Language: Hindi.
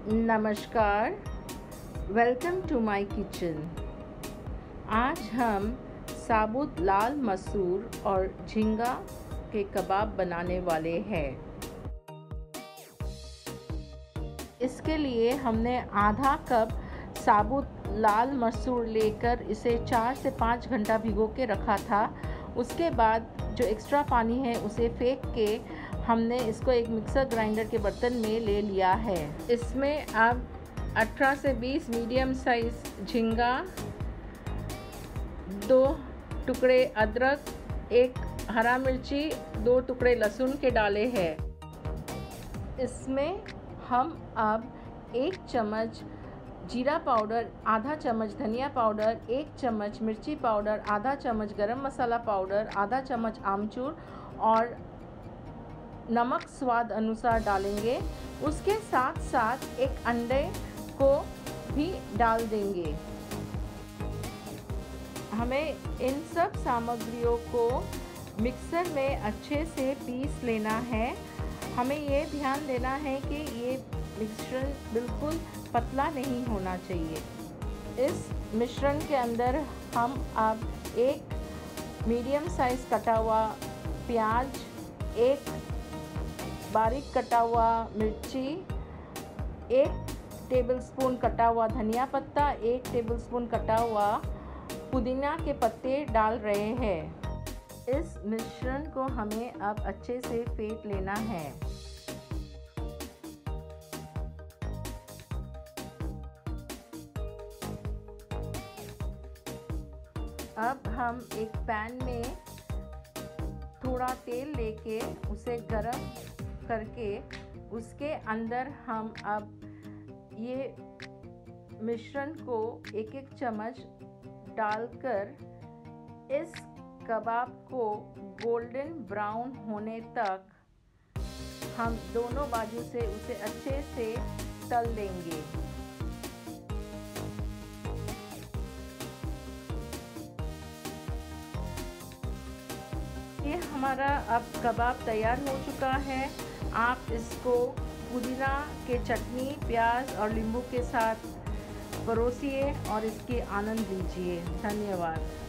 नमस्कार, वेलकम टू माय किचन। आज हम साबुत लाल मसूर और झींगा के कबाब बनाने वाले हैं। इसके लिए हमने आधा कप साबुत लाल मसूर लेकर इसे 4 से 5 घंटा भिगो के रखा था। उसके बाद जो एक्स्ट्रा पानी है उसे फेंक के हमने इसको एक मिक्सर ग्राइंडर के बर्तन में ले लिया है। इसमें अब 18 से 20 मीडियम साइज झींगा, 2 टुकड़े अदरक, 1 हरा मिर्ची, 2 टुकड़े लहसुन के डाले हैं। इसमें हम अब 1 चम्मच जीरा पाउडर, आधा चम्मच धनिया पाउडर, 1 चम्मच मिर्ची पाउडर, आधा चम्मच गरम मसाला पाउडर, आधा चम्मच आमचूर और नमक स्वाद अनुसार डालेंगे। उसके साथ साथ 1 अंडे को भी डाल देंगे। हमें इन सब सामग्रियों को मिक्सर में अच्छे से पीस लेना है। हमें ये ध्यान देना है कि ये मिश्रण बिल्कुल पतला नहीं होना चाहिए। इस मिश्रण के अंदर हम अब 1 मीडियम साइज़ कटा हुआ प्याज, 1 बारीक कटा हुआ मिर्ची, 1 टेबलस्पून कटा हुआ धनिया पत्ता, 1 टेबलस्पून कटा हुआ पुदीना के पत्ते डाल रहे हैं। इस मिश्रण को हमें अब अच्छे से फेंट लेना है। अब हम एक पैन में थोड़ा तेल लेके उसे गरम करके उसके अंदर हम अब ये मिश्रण को 1-1 चम्मच डालकर इस कबाब को गोल्डन ब्राउन होने तक हम दोनों बाजू से उसे अच्छे से तल देंगे। ये हमारा अब कबाब तैयार हो चुका है। आप इसको पुदीना के चटनी, प्याज और नींबू के साथ परोसिए और इसके आनंद लीजिए। धन्यवाद।